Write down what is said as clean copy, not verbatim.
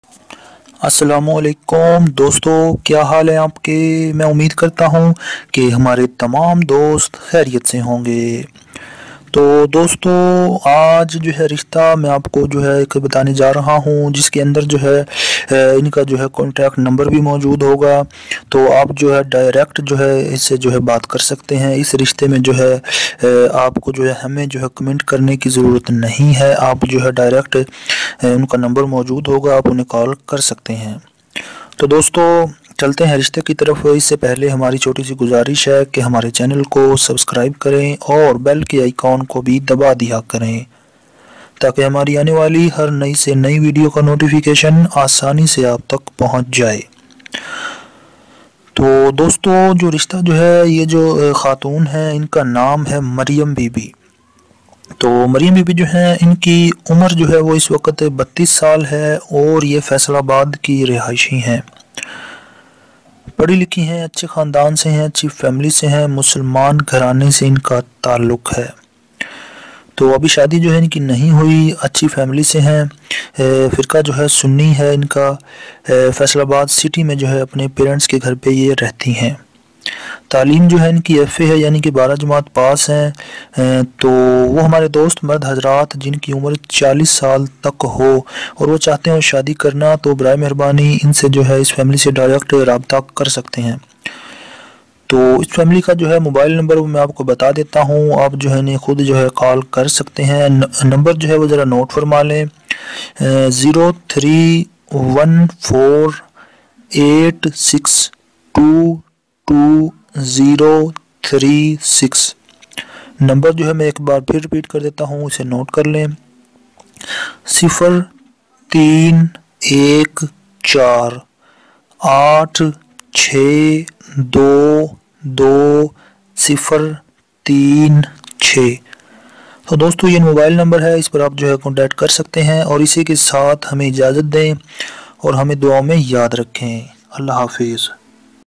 अस्सलामुअलैकुम दोस्तों, क्या हाल है आपके। मैं उम्मीद करता हूँ कि हमारे तमाम दोस्त खैरियत से होंगे। तो दोस्तों, आज जो है रिश्ता मैं आपको जो है एक बताने जा रहा हूँ, जिसके अंदर जो है इनका जो है कॉन्टैक्ट नंबर भी मौजूद होगा। तो आप जो है डायरेक्ट जो है इससे जो है बात कर सकते हैं। इस रिश्ते में जो है आपको जो है हमें जो है कमेंट करने की ज़रूरत नहीं है। आप जो है डायरेक्ट उनका नंबर मौजूद होगा, आप उन्हें कॉल कर सकते हैं। तो दोस्तों, चलते हैं रिश्ते की तरफ। इससे पहले हमारी छोटी सी गुजारिश है कि हमारे चैनल को सब्सक्राइब करें और बेल के आइकॉन को भी दबा दिया करें, ताकि हमारी आने वाली हर नई से नई वीडियो का नोटिफिकेशन आसानी से आप तक पहुंच जाए। तो दोस्तों, जो रिश्ता जो है, ये जो खातून है, इनका नाम है मरियम बीबी। तो मरियम बीबी जो है, इनकी उम्र जो है वो इस वक्त 32 साल है और ये फैसलाबाद की रिहायशी हैं। पढ़ी लिखी हैं, अच्छे ख़ानदान से हैं, अच्छी फैमिली से हैं, मुसलमान घराने से इनका ताल्लुक़ है। तो अभी शादी जो है इनकी नहीं हुई, अच्छी फैमिली से हैं। फ़िरका जो है सुन्नी है इनका। फैसलाबाद सिटी में जो है अपने पेरेंट्स के घर पे ये रहती हैं। तालीम जो है इनकी FA है, यानी कि 12 जमात पास हैं। तो वो हमारे दोस्त मर्द हजरात जिनकी उम्र 40 साल तक हो और वो चाहते हैं शादी करना, तो बराए मेहरबानी इनसे जो है इस फैमिली से डायरेक्ट रब्ता कर सकते हैं। तो इस फैमिली का जो है मोबाइल नंबर मैं आपको बता देता हूँ, आप जो है इन्हें खुद जो है कॉल कर सकते हैं। नंबर जो है वो ज़रा नोट फरमा लें, 0314862236। नंबर जो है मैं एक बार फिर रिपीट कर देता हूँ, इसे नोट कर लें। 0314862236। तो दोस्तों, ये मोबाइल नंबर है, इस पर आप जो है कांटेक्ट कर सकते हैं। और इसी के साथ हमें इजाज़त दें और हमें दुआ में याद रखें। अल्लाह हाफिज़।